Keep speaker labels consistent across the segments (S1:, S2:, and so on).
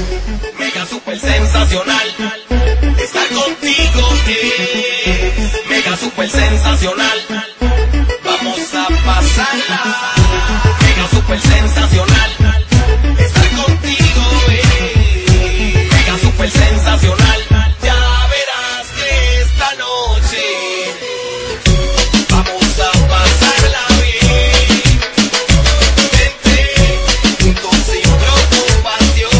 S1: Mega super sensacional. Estar contigo es mega super sensacional. Vamos a pasarla. Mega super sensacional. Estar contigo es mega super sensacional. Ya verás que esta noche vamos a pasarla bien. Vente juntos sin preocupaciones.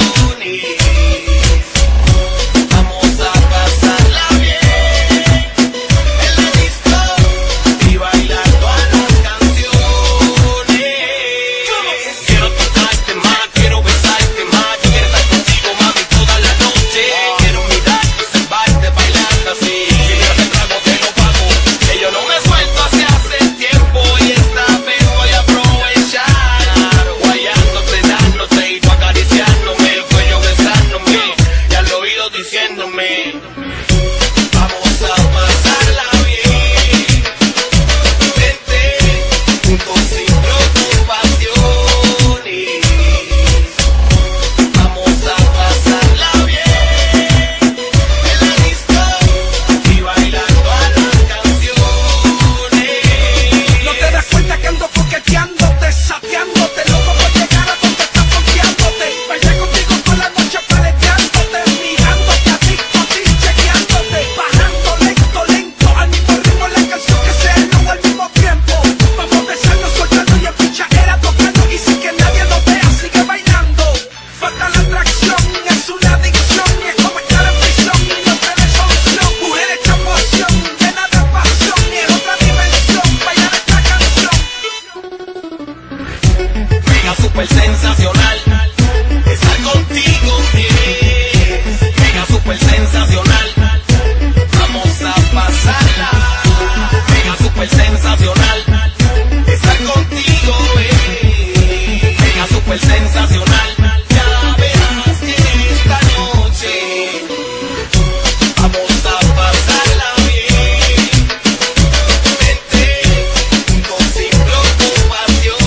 S1: Vamos a pasarla bien en la disco y bailar todas las canciones. Quiero tocarte más, quiero besarte más. Yo quiero estar contigo, mami, toda la noche. Quiero mirarte, observarte, bailando así. Si me hace trago, te lo pago. Que yo no me suelto hace tiempo y esta vez voy a aprovechar. Guayándote, dándote y tú acariciándome, el cuello besándome y al oído diciéndome: vamos a pasarla bien. Vente juntos sin preocupaciones. Vamos a pasarla bien en la disco y bailar todas las canciones.
S2: No te das cuenta que ando coqueteándote, sapeándote, loco por llegar a donde estás confiándote. Bailé contigo toda la noche paleteándote, mirándote, adicto a ti, chequeándote. Bajando lento, lento, al mismo ritmo la canción que sea el nuevo al mismo tiempo. Vamos besando, soltando y en pichadera tocando. Y sin que nadie lo vea, sigue bailando. Falta la atracción, es una adicción. Y es como estar en prisión y no tener solución. Mujer hecha emoción, llena de pasión. Y en otra dimensión, bailar esta canción.
S1: Mega super sensacional. Estar contigo es mega super sensacional. Vamos a pasarla. Mega super sensacional. Estar contigo es mega super sensacional. Ya verás que esta noche vamos a pasarla bien. Vente juntos sin preocupaciones.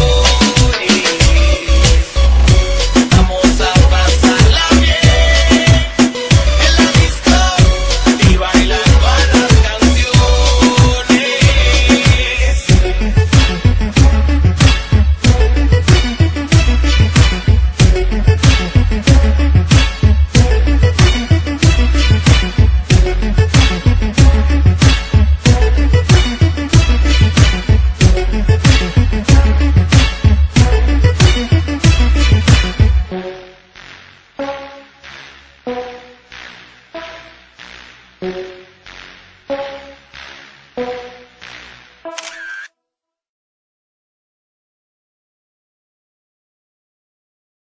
S1: Vamos a pasarla bien en la disco y bailar todas las canciones.